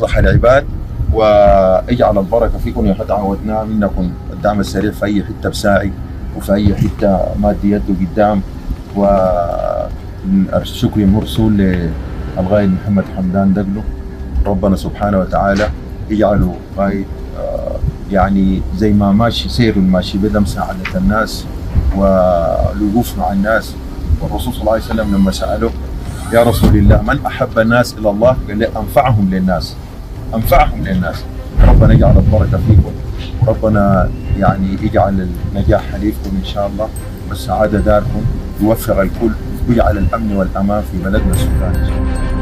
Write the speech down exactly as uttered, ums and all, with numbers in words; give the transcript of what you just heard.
أصلح العباد ويجعل البركة فيكم. يا تعودنا منكم الدعم السريع في أي حتة بساعي وفي أي حتة مادي يده قدام. والشكر مرسول للغايد محمد حمدان دقلو. ربنا سبحانه وتعالى يجعله غايد يعني زي ما ماشي سير ماشي بدا مساعدة الناس والوقوف مع الناس. والرسول صلى الله عليه وسلم لما سأله يا رسول الله من أحب الناس إلى الله قال له أنفعهم للناس، أنفعهم للناس. ربنا يجعل البركة فيكم وربنا يعني يجعل النجاح حليفكم إن شاء الله والسعادة داركم، يوفق الكل ويجعل الأمن والأمان في بلدنا السودان.